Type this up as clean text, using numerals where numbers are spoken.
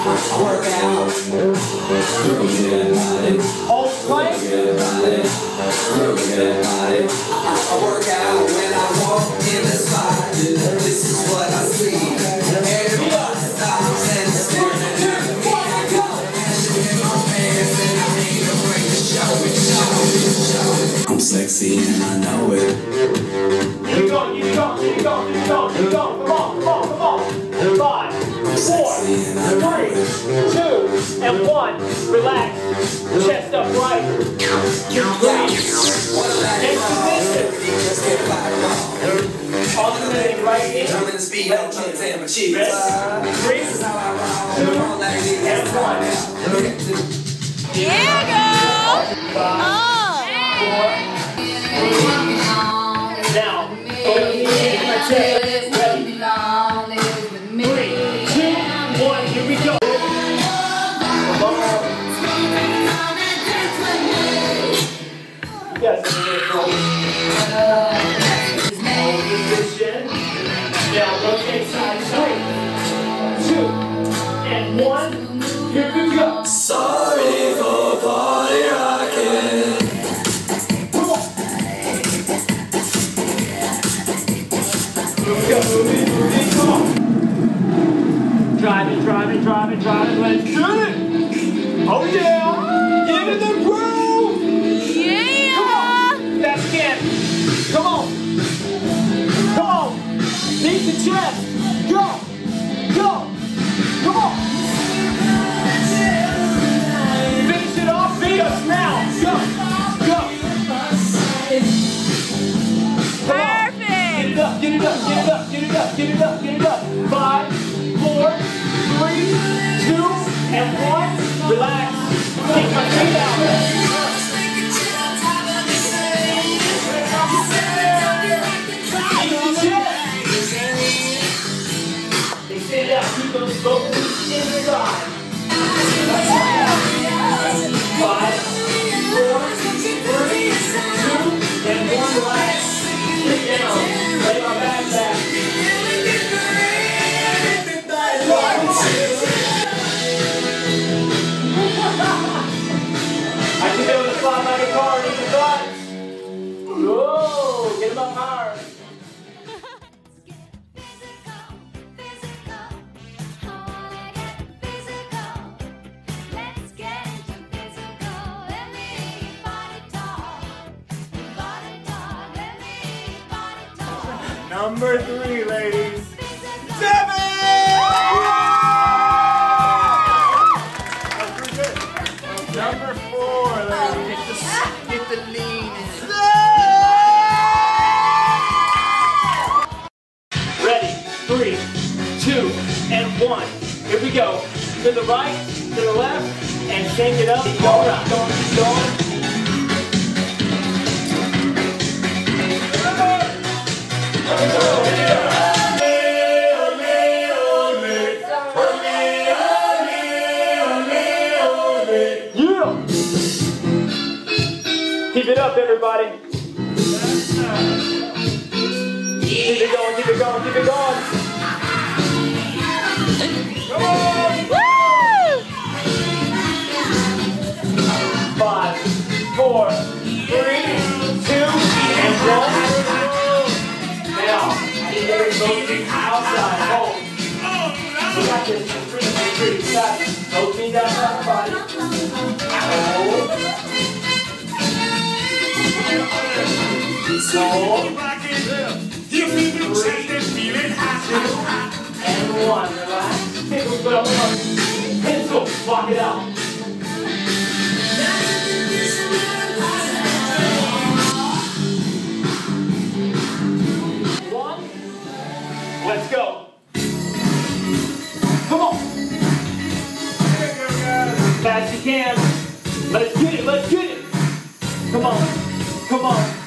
work out. Hold plank. I work out when I walk in the spot. This is what I see. Everybody stops and stares at me. I got passion in my pants and I need to bring the show. I'm sexy and I know it. Keep going, keep going, keep going, keep going, keep going. Come on, come on, come on. 5, 4, 3, 2, and 1. Relax. Chest upright. Breathe. Next position. Let's get fired. Alternating right in. I'm in the speed, I'm trying to tell my cheeks. 3, 2, and 1. Yeah, girl. 5, 4, 3. Now, ready? 3, 2, 1, here we go. You guys are really cool. Hold position. Now rotate side to 3, 2, and 1. Here we go. Sorry for party rocking. Come on. Here we go. Come on. Driving, driving, driving, driving. Let's do it. Oh yeah. Get in the groove. Yeah. Come on. That's again. Come on. Come on. Beat the chest. Go. Go. Come on. Finish it off. Beat us now. Go. Go. Perfect. Get it up. Get it up. Get it up. Get it up. Get it up. Get it up. 5, 4, 3, 2, and 1. Relax. Keep my feet out. Extend out, keep those both feet inside. 5, 4, 3, 2, and 1. Relax. Sit down. Lay my back back. I can do it fly like a car in the front. Whoa, get him up higher. Number 3, ladies. 7! Number 4, ladies. Get the lean in. Ready? 3, 2, and 1. Here we go. To the right, to the left, and shake it up. Keep going, keep going, keep going. Keep it up, everybody. Keep it going, keep it going, keep it going. Come on! Woo! 5, 4, 3, 2, and 1. Now, I need everybody to go outside. Hold. We got this. 3, 3, 3. Got it. Both feet outside the body. Hold. Hold. 3, 2, and 1. Relax. Pencil, put up the pencil. Walk it out. Let's go. Come on. Fast you can. Let's get it. Let's get it. Come on. Come on.